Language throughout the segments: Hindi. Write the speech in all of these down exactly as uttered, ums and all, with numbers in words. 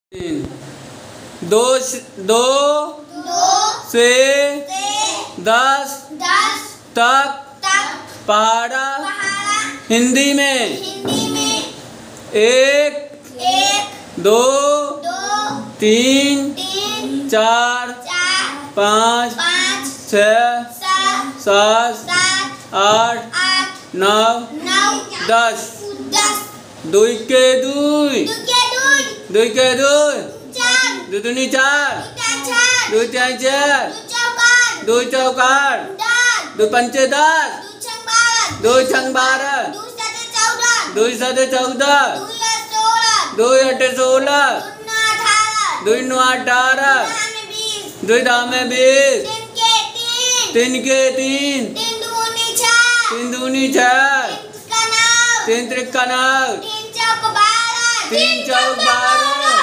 तीन दो दो, दो से, से दस, दस तक, तक पहाड़ा हिंदी में, हिंदी में एक, एक दो, दो तीन, तीन चार, चार पाँच, पाँच छः, सात, सात आठ, आठ नौ, नौ दस, दस दुई के दुई, दुई के दुई, दो दूनी चार, दो चार चार, दो चौकार, दो पंचे दस, दो छंग बारह, दो सात चौदह, दो आठ सोलह, दो नौ अठारह, दो दाम में बीस, तीन के तीन, तीन दूनी छः, तीन त्रिका नौ, तीन चौक बारह,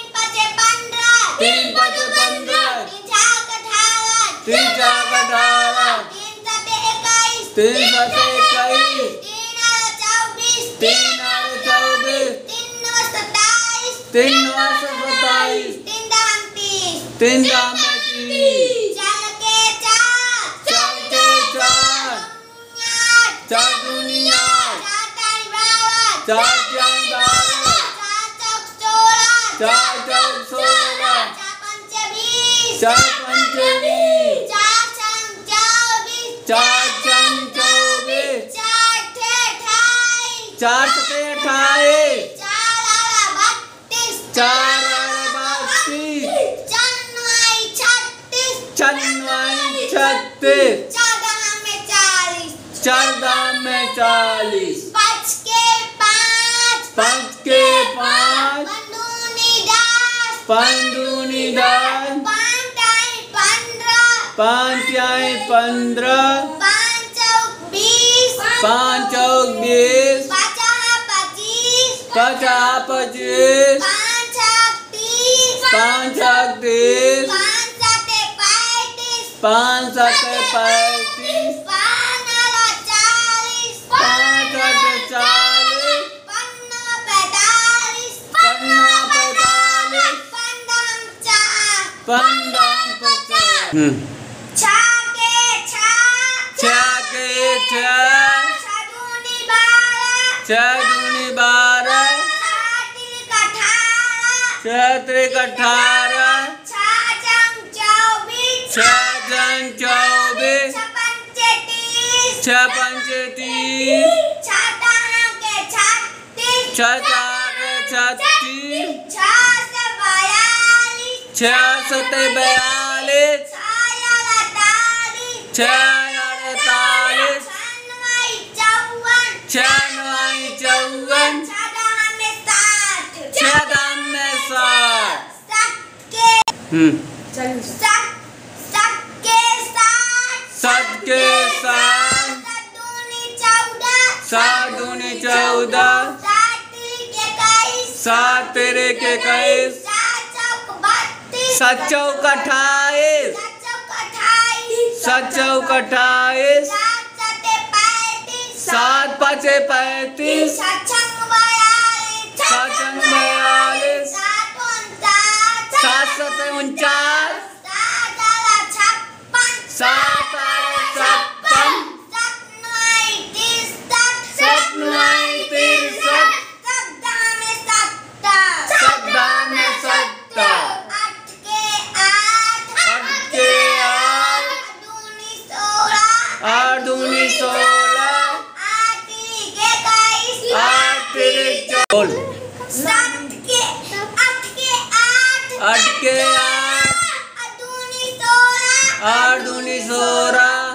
तीन पचे पंद्रह, तीन चार अठारह, तीन सात इक्कीस, तीन आठ चौबीस, तीन नौ सत्ताईस, तीन दाम में तीस, चार के चार, चार दूनी आठ, चार चार बारह, चार चौक सोलह, चार पंचे बीस, चार छंग चौबीस, चार सत्ते अट्ठाईस, चार बत्तीस, चन्वाई छत्तीस, चौदह में चालीस, पाँच के पाँच, पंदूनी दस, पाँच आई पंद्रह, पाँच चौक बीस, पचास पच्चीस, पाँच छक तीस, पाँच सात पैंतीस, पाँच आठ चालीस, पन्ना पैंतालीस, पंद्रह पचास, छः के छः, छः दूनी बारह, छः त्रिक अठारह, छः छंग चौबीस, छः पंचे तीस, छः चार छत्तीस, छः सत्ते बयालीस, छः अड़तालीस, छः नवाई चौवन, छः दाम में साठ, सत के सात, सात दूनी चौदह, सात तेरे के इक्कीस, सात चौक अट्ठाईस, सात चौक अट्ठाईस, सात पचे पैंतीस, सात छंग बयालीस, सात सत्ते उनचास, सात आठ छप्पन, सात नौ तिरसठ, सात दाम में सत्तर, आठ के आठ, आठ दूनी सोलह, आठ तिरिक बोल, आठ के आठ, आठ दूनी सोलह,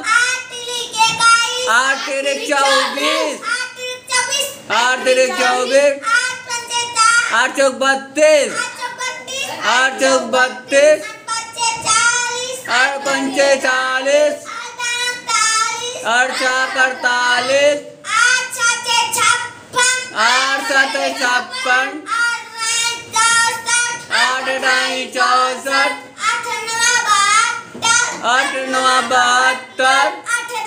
आठ तिरिक चौबीस, आठ तिरिक चौबीस, आठ चौक बत्तीस, आठ चौक बत्तीस, आठ पंचे चालीस, आठ चार अड़तालीस, आठ सात छप्पन, आठ ढाई चौसठ, आठ नौ बहत्तर,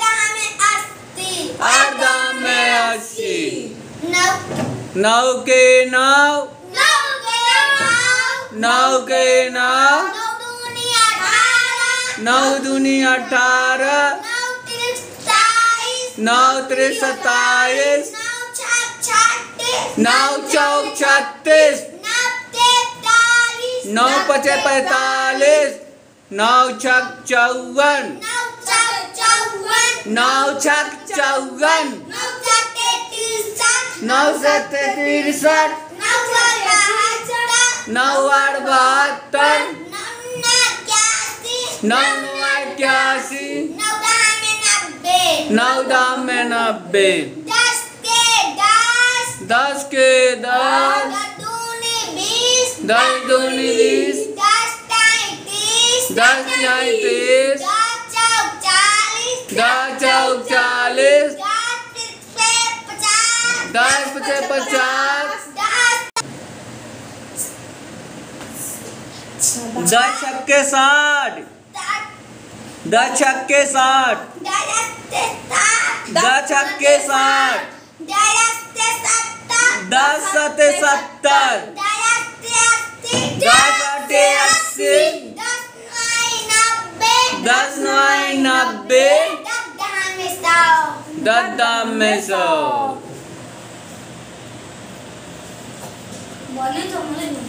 आठ दाम में अस्सी, नौ के नौ, नौ के नौ, नौ दूनी अठारह, नौ दूनी अठारह, नौ त्रिक सत्ताईस, नौ त्रिक सत्ताईस, नौ छक छत्तीस, नौ चौक छत्तीस, नौ तैतालीस, नौ पचे पैतालीस, नौ छक चौवन, नौ छक चौवन, नौ छक चौवन, नौ सत्ते तिरसठ, नौ सत्ते तिरसठ, नौ सौ बहत्तर, नौ आठ बहत्तर, नौ नौ इक्यासी, नौ नौ इक्यासी, नौ दह में नब्बे, नौ दाम में नब्बे, दस के दस, दस के दस, दस दूनी बीस, दस दूनी बीस, दस टाई तीस, दस टाई तीस, दस चौक चालीस, दस चौक चालीस, दस पचे पचास, दस पचे पचास, दस दस छक्के साठ, दस छक्के साठ, दस छक्के साठ, दस सत्ते सत्तर, दस अट्ठे अस्सी, दस नौ नब्बे, दस दाम में सौ। बोले तो मुझे